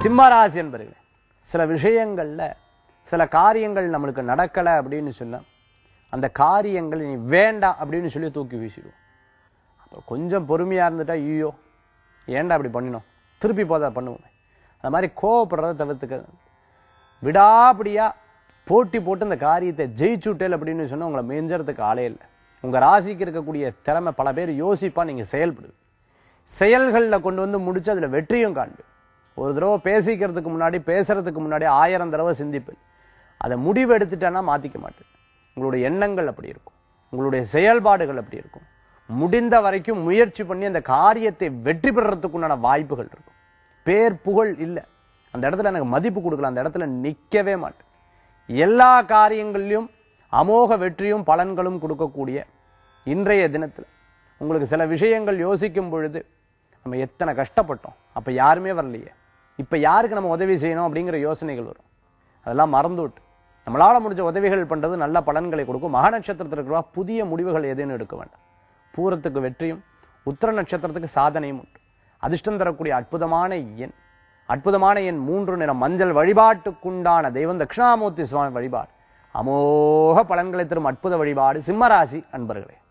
சிம்மராசி என்பர்களே, சில விஷயங்கள்ல சில காரியங்கள் நம்மளுக்கு நடக்கல அப்படின்னு சொன்னா அந்த காரியங்கள் நீ வேண்டாம் அப்படின்னு சொல்லி தூக்கி வீசிடுவோம். அப்புறம் கொஞ்சம் பொறுமையா இருந்துட்டா ஐயோ ஏன்டா அப்படி பண்ணினோம், திருப்பி போதா பண்ணுவோம். அந்த மாதிரி கோவப்படுறத தவிர்த்துக்க. விடாப்படியா போட்டி போட்டு இந்த காரியத்தை ஜெயிச்சுட்டேல் அப்படின்னு சொன்னா உங்களை மேஞ்சறதுக்கு ஆளே இல்லை. உங்க ராசிக்கு இருக்கக்கூடிய திறமை பல பேர் யோசிப்பா, நீங்க செயல்படுது செயல்கள்ல கொண்டு வந்து முடிச்சு அதுல வெற்றியும் காண்பு. ஒரு தடவை பேசிக்கிறதுக்கு முன்னாடி பேசுறதுக்கு முன்னாடி 1000 தடவை சிந்திப்பு. அதை முடிவு எடுத்துட்டேன்னா மாத்திக்க மாட்டேன். உங்களுடைய எண்ணங்கள் அப்படி இருக்கும், உங்களுடைய செயல்பாடுகள் அப்படி இருக்கும். முடிந்த வரைக்கும் முயற்சி பண்ணி அந்த காரியத்தை வெற்றி பெறறதுக்குண்டான வாய்ப்புகள் இருக்கும். பேர் புகழ் இல்லை, அந்த இடத்துல எனக்கு மதிப்பு கொடுக்கல, அந்த இடத்துல நிக்கவே மாட்டேன். எல்லா காரியங்களிலும் அமோக வெற்றியும் பலன்களும் கொடுக்கக்கூடிய இன்றைய தினத்துல உங்களுக்கு சில விஷயங்கள் யோசிக்கும் பொழுது நம்ம எத்தனை கஷ்டப்பட்டோம், அப்ப யாருமே வரலையே, இப்ப யாருக்கு நம்ம உதவி செய்யணும் அப்படிங்கிற யோசனைகள் வரும். அதெல்லாம் மறந்துவிட்டு நம்மளால முடிஞ்ச உதவிகள் பண்றது நல்ல பலன்களை கொடுக்கும். மக நட்சத்திரத்தில் இருக்கிற புதிய முடிவுகள் எதுன்னு எடுக்க வேண்டாம். பூரத்துக்கு வெற்றியும் உத்திர நட்சத்திரத்துக்கு சாதனையும் உண்டு. அதிர்ஷ்டம் தரக்கூடிய அற்புதமான எண் 3 நிறம் மஞ்சள். வழிபாட்டுக்குண்டான தெய்வம் தட்சிணாமூர்த்தி சுவாமி வழிபாடு அமோக பலன்களை தரும் அற்புத வழிபாடு சிம்மராசி அன்பர்களே.